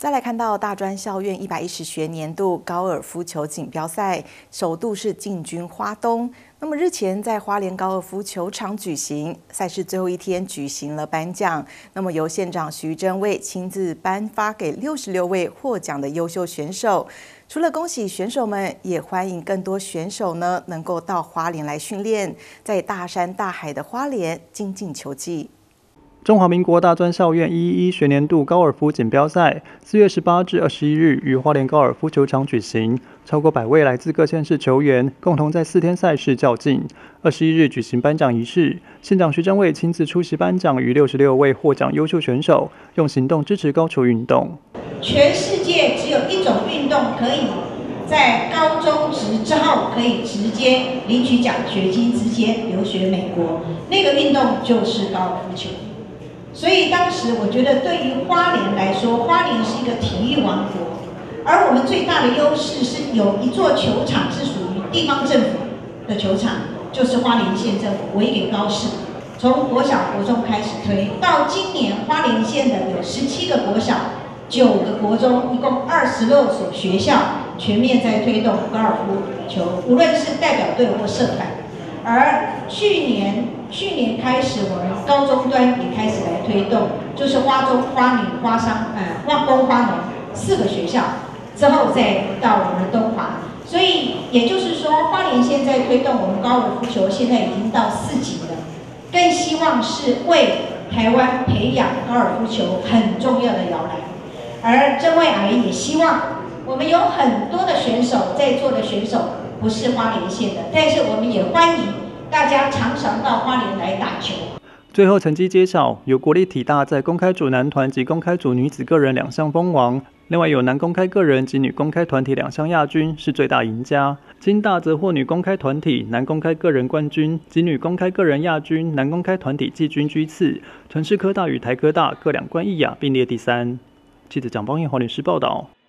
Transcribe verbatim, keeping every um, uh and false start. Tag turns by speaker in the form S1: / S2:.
S1: 再来看到大专校院一百一十学年度高尔夫球锦标赛，首度是进军花东。那么日前在花莲高尔夫球场举行赛事，最后一天举行了颁奖。那么由县长徐榛蔚亲自颁发给六十六位获奖的优秀选手。除了恭喜选手们，也欢迎更多选手呢能够到花莲来训练，在大山大海的花莲精进球技。
S2: 中华民国大专校院一一一学年度高尔夫锦标赛，四月十八至二十一日于花莲高尔夫球场举行，超过百位来自各县市球员共同在四天赛事较劲。二十一日举行颁奖仪式，县长徐榛蔚亲自出席颁奖，与六十六位获奖优秀选手用行动支持高球运动。
S3: 全世界只有一种运动可以在高中职之后可以直接领取奖学金，直接留学美国，那个运动就是高尔夫球。 所以当时我觉得，对于花莲来说，花莲是一个体育王国，而我们最大的优势是有一座球场是属于地方政府的球场，就是花莲县政府委给高市，从国小、国中开始推，到今年花莲县的有十七个国小、九个国中，一共二十六所学校全面在推动高尔夫球，无论是代表队或社团。 而去年去年开始，我们高中端也开始来推动，就是花中、花女、花商、呃花工、花农四个学校，之后再到我们东华。所以也就是说，花莲现在推动我们高尔夫球，现在已经到四级了，更希望是为台湾培养高尔夫球很重要的摇篮。而榛蔚阿姨也希望我们有很多的选手，在座的选手。 不是花莲县的，但是我们也欢迎大家常常到花莲来打球。
S2: 最后成绩揭晓，由国立体大在公开组男团及公开组女子个人两项封王，另外有男公开个人及女公开团体两项亚军是最大赢家。金大则获女公开团体、男公开个人冠军及女公开个人亚军、男公开团体季军居次。城市科大与台科大各两冠一亚，并列第三。记者蒋邦彦花莲市报道。